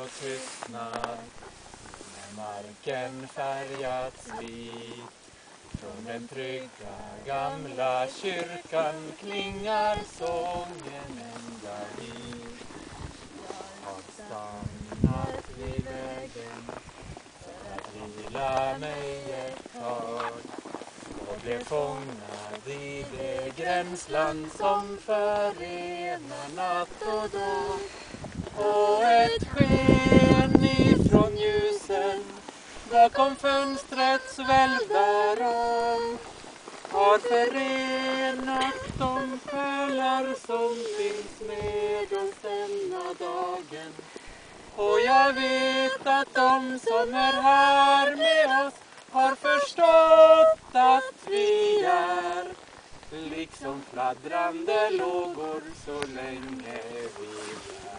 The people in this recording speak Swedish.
och tystnad. När marken färgats vit. Från den trygga gamla kyrkan klingar sången ända hit. Jag har stannat vid vägen för att vila mig ett tag. Och blev fångad i det gränsland som förenar natt och dag. Och ett sken ifrån ljusen bakom fönstrets välvda ram har förenat de själar som finns med oss denna dagen. Och jag vet att de som är här med oss har förstått att vi är liksom fladdrande lågor så länge vi är.